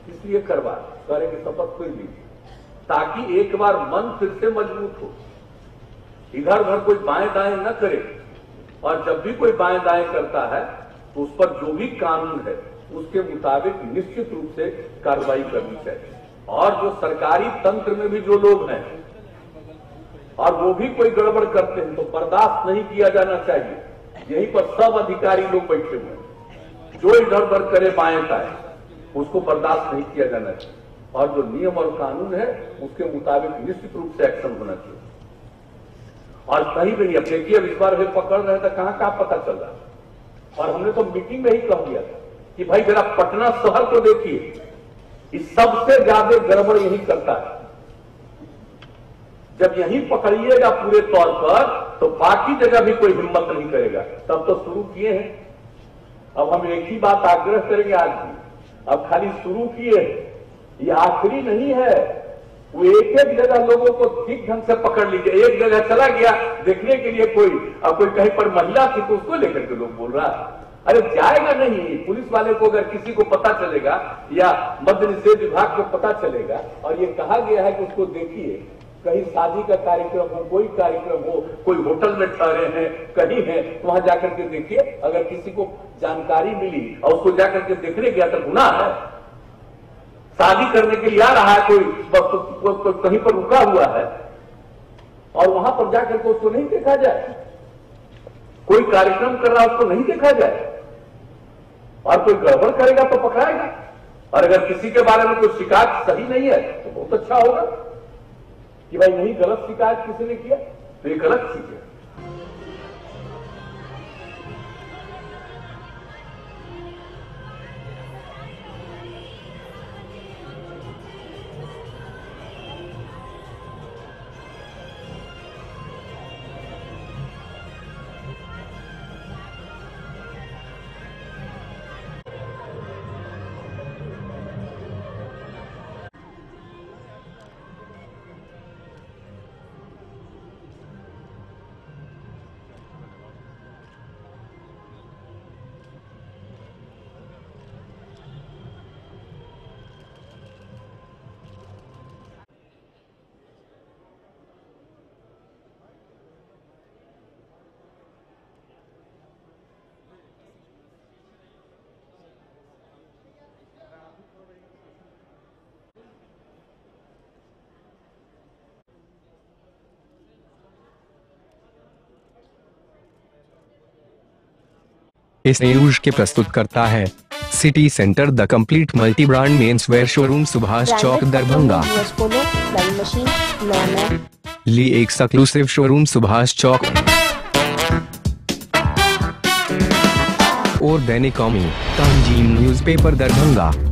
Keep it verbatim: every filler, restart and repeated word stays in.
इसलिए करवा करे कि शपथ फिर लीजिए, ताकि एक बार मन फिर से मजबूत हो, इधर उधर कोई बाएं दाएं न करे, और जब भी कोई बाएं दाएं करता है तो उस पर जो भी कानून है उसके मुताबिक निश्चित रूप से कार्रवाई करनी चाहिए। और जो सरकारी तंत्र में भी जो लोग हैं और वो भी कोई गड़बड़ करते हैं तो बर्दाश्त नहीं किया जाना चाहिए। यहीं पर सब अधिकारी लोग बैठे हुए हैं, जो इधर उधर करे बाएं दाएं उसको बर्दाश्त नहीं किया जाना चाहिए, और जो नियम और कानून है उसके मुताबिक निश्चित रूप से एक्शन होना चाहिए। और कहीं भी नहीं, अब देखिए अब इस बार वे पकड़ रहे थे, कहां कहां पता चल रहा, और हमने तो मीटिंग में ही कह दिया था कि भाई जरा पटना शहर को देखिए, इस सबसे ज्यादा गड़बड़ यही करता है। जब यही पकड़िएगा पूरे तौर पर तो बाकी जगह भी कोई हिम्मत नहीं करेगा। तब तो शुरू किए हैं, अब हम एक ही बात आग्रह करेंगे आज भी, अब खाली शुरू किए, ये आखिरी नहीं है। वो एक एक जगह लोगों को ठीक ढंग से पकड़ लीजिए। एक जगह चला गया देखने के लिए कोई, अब कोई कहीं पर महिला थी तो उसको लेकर के लोग बोल रहा है, अरे जाएगा नहीं। पुलिस वाले को अगर किसी को पता चलेगा या मद्य निषेध विभाग को पता चलेगा और ये कहा गया है कि उसको देखिए, कहीं शादी का कार्यक्रम हो, कोई कार्यक्रम हो, कोई होटल में ठहरे हैं, कहीं है, तो वहां जाकर के देखिए, अगर किसी को जानकारी मिली और उसको जाकर के देखने गया तो गुनाह है। शादी करने के लिए आ रहा है, कोई, कोई, कोई कहीं पर रुका हुआ है और वहां पर जाकर के उसको नहीं देखा जाए, कोई कार्यक्रम कर रहा है उसको नहीं देखा जाए, और कोई गड़बड़ करेगा तो पकड़ाएगा। और अगर किसी के बारे में कोई शिकायत सही नहीं है तो बहुत अच्छा होगा कि भाई नहीं, गलत शिकायत किसी ने किया तो ये गलत चीज है। इस न्यूज के प्रस्तुत करता है city centre the complete multi brand men's wear showroom, Subhash Chowk, Darbhanga. Lee exclusive showroom, Subhash Chowk. और दैनिक कौमी, तंजीम न्यूज़पेपर, दरभंगा।